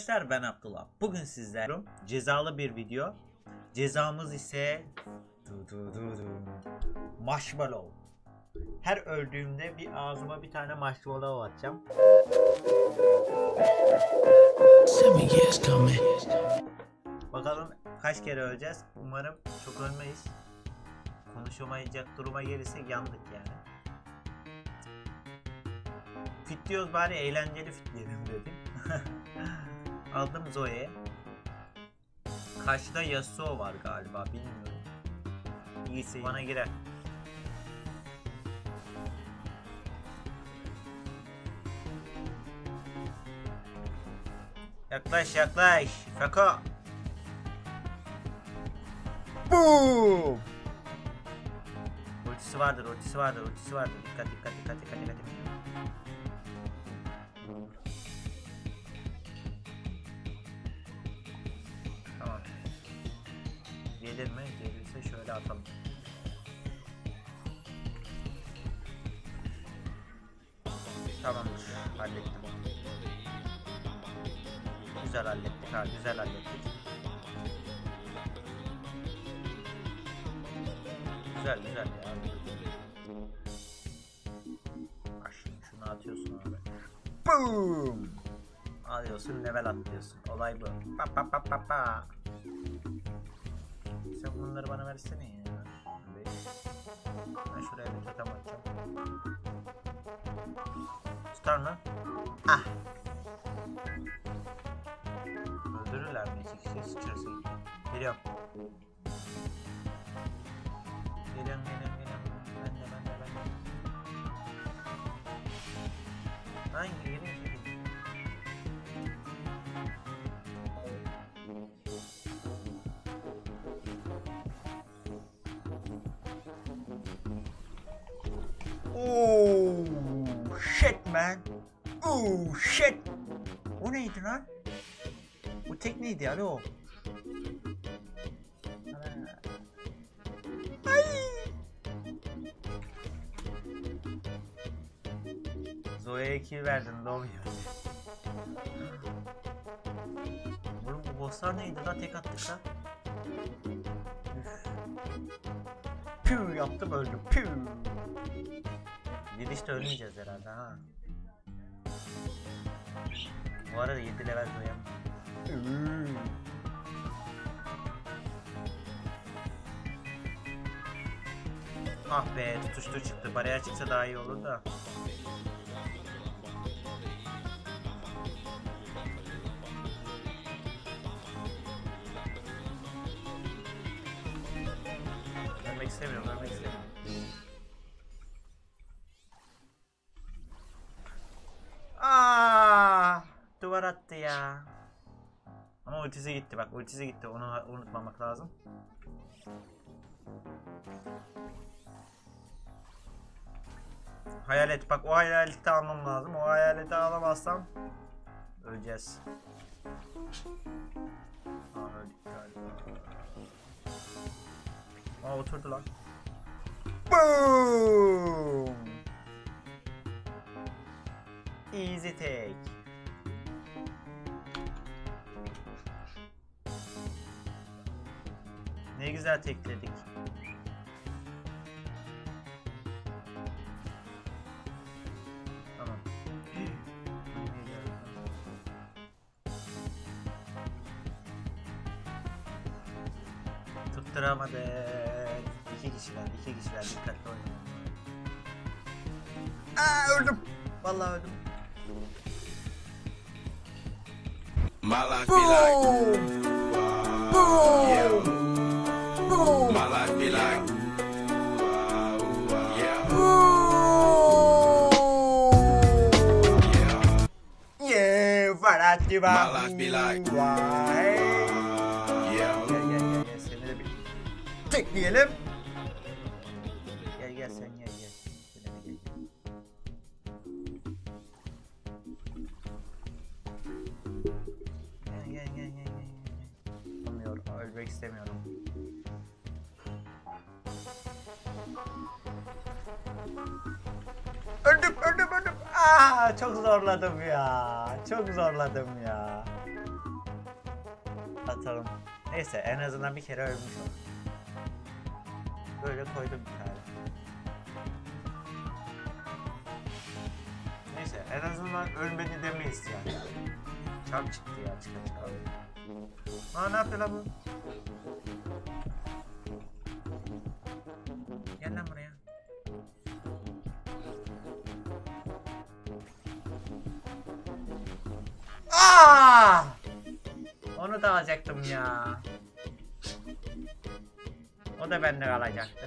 Arkadaşlar ben Abdullah. Bugün sizlerle cezalı bir video. Cezamız ise marshmallow. Her öldüğümde bir ağzıma bir tane marshmallow atacağım. Bakalım kaç kere öleceğiz. Umarım çok ölmeyiz. Konuşamayacak duruma gelirsek yandık yani. Fitliyoruz bari eğlenceli fitleyelim dedim. Aldım Zoe. Karşıda Yasuo var galiba, bilmiyorum. İyisi bana girer. Yaklaş yaklaş. Fako. Boom. Ultisi vardır, ultisi vardır, ultisi vardır. Dikkat dikkat dikkat dikkat dikkat. Tamam. Gelir mi? Gelirse şöyle atalım. Tamamdır. Hallettim. Güzel hallettik ha, güzel hallettik. Güzel güzel ya. Şunu atıyorsun abi. Boom! Alıyorsun, level atlıyorsun. Olay bu. Pa pa pa pa pa. Sen bunları bana versene ya. Ben şuraya bir totem atacağım. Tutar mı? Ah! Öldürürler mi? İki kişi sıçrası gibi. Geliyorum. Geliyorum. Ben de. Hangi yeri? Oh shit man. Oh shit. O neydi lan? Bu tek neydi ya o? Ay. Zoe'ye kill verdin lol ya. Oğlum bu bosslar neydi lan, tek attık ha? Püh yaptım, öldüm. Püh. Gidişte ölmeyeceğiz herhalde ha. Bu arada 7 level doyam. Ah be, tutuştur çıktı. Bariyer çıksa daha iyi olur da. Ölmek istemiyorum. Duvar attı ya. Ama ultisi gitti, bak ultisi gitti, onu unutmamak lazım. Hayalet, bak o hayaleti almam lazım. O hayaleti alamazsam öleceğiz. Öldük galiba. Oturdu lan. Boom! Easy take. Ne güzel tekledik. Tamam. Tutturamadık. İki kişiler dikkatli oynayın. Öldüm. Vallahi öldüm. My life be like, yeah. My life be like, yeah. Farati var. My life be like, yeah. Gel seni de bir tekleyelim. Gel sen gel. Ölmek istemiyorum. Öldüm. Çok zorladım ya. atalım. Neyse en azından bir kere ölmüş olduk. Böyle koydum bir tane. Neyse en azından ölmedi demeyiz yani. Çarp çıktı ya çıka. Aa ne yapıyor lan bu? Gel lan buraya. Aa! Onu da alacaktım ya. O da bende kalacaktı.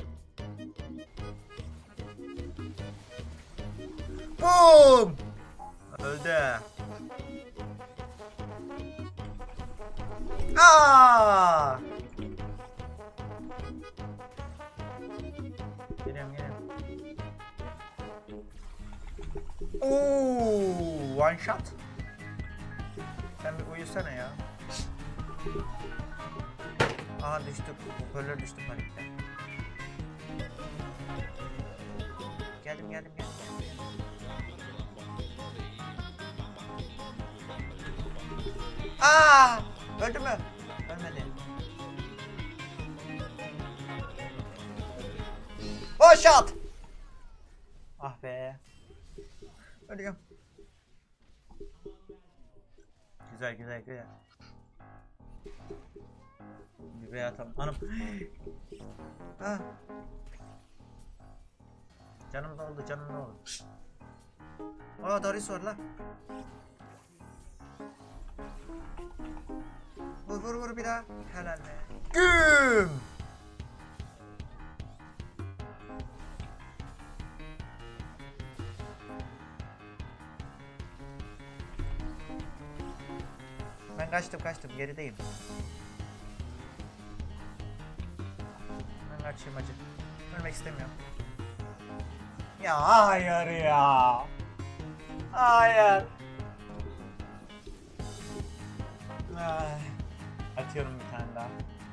Boom! Öldü. Aa! Geliyorum. Oo, one shot. Sen bir uyusana ya. Aha düştük. Hoparlör düştü panikte. Geldim. Aa! Öldü mü? Ölmedi. Oh shot! Ah be. Ölüyorum. Güzel. Bir atalım. Hanım. Ah. Canım doldu. Aa Darius var lan. Vur bir daha. Helal be. Güm. Ben kaçtım gerideyim. Ben kaçayım acı. Ölmek istemiyorum. Ya hayır ya. Hayır. Ay. Atıyorum bir tane daha.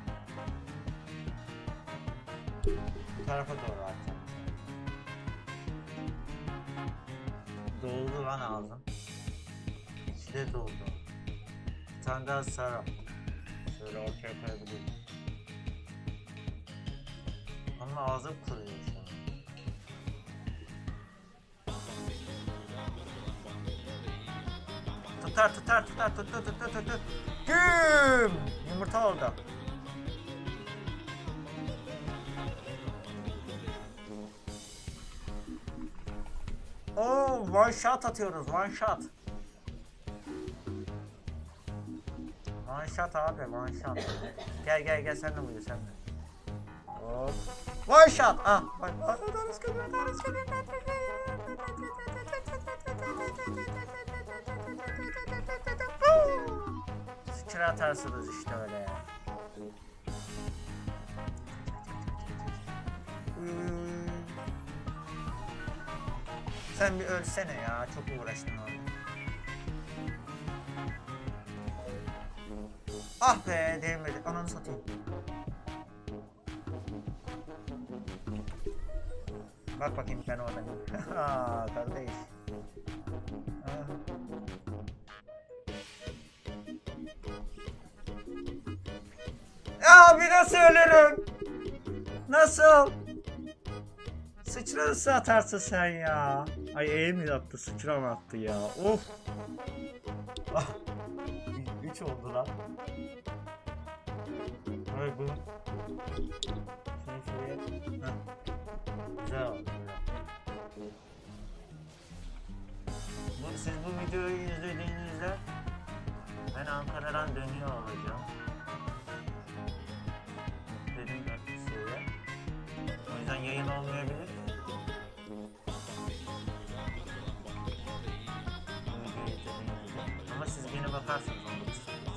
Bu tarafa doğru atacağım. Doldu lan ağzım. İçi de doldu. Bir tane daha sarı. Şöyle ortaya koyabilirim. Ama ağzım kuruyor şu an. Tuttu. Güm! Yumurta oldu. Oo, one shot atıyoruz, one shot. One shot abi, one shot. Gel sen de buyur sen de. Hop. One shot. Ah, bak. Sıçra atarsınız işte öyle ya. Sen bir ölsene ya, çok uğraştın orada. Ah be, değmedi. Ananı satayım. Bak bakayım ben oradayım. Haaa kardeş. Abi nasıl ölürüm? Nasıl? Sıçra nasıl atarsın sen ya? Ay mi attı, sıçra mı attı ya? Of. 3 oldu lan. Ay bu. Şunu şuraya. Heh. Güzel oldu. Siz bu videoyu izlediğinizde ben Ankara'dan dönüyor olacağım. Dedim şeye. O yüzden yayın olmayabilir. Bu videoyu izlediğinizde. Ama siz gene bakarsınız onu.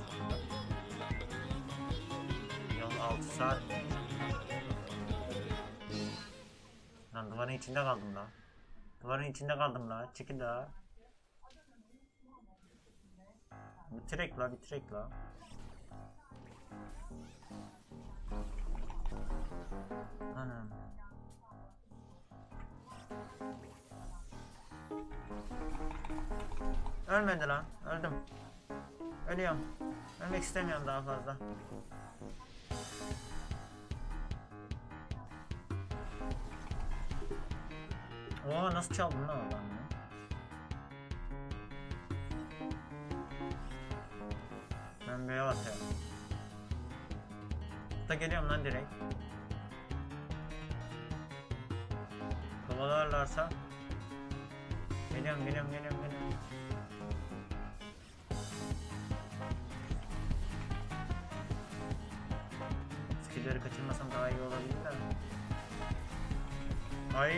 Yol 6 saat. Lan duvarın içinde kaldım la. Duvarın içinde kaldım la. Çekil la. Bitirek la. Anam. Ölmedi lan. Öldüm. Ölüyorum. Ölmek istemiyorum daha fazla. Oo, nasıl çaldın lan oradan ya? Ben B'ye atıyorum. Da geliyorum lan direkt. Kovalarlarsa geliyorum. Skill'leri kaçırmasam daha iyi olabilir de. Ay.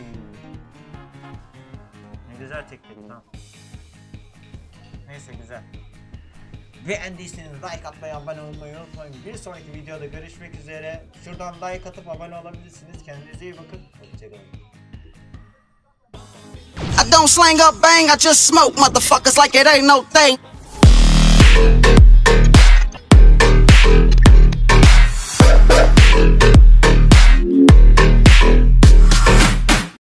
Ne güzel tekledim ha. Neyse, güzel. Beğendiyseniz like atmayı, abone olmayı unutmayın. Bir sonraki videoda görüşmek üzere. Şuradan like atıp abone olabilirsiniz. Kendinize iyi bakın. Hoşçakalın. I don't slang up bang, I just smoke motherfuckers like it ain't no thing.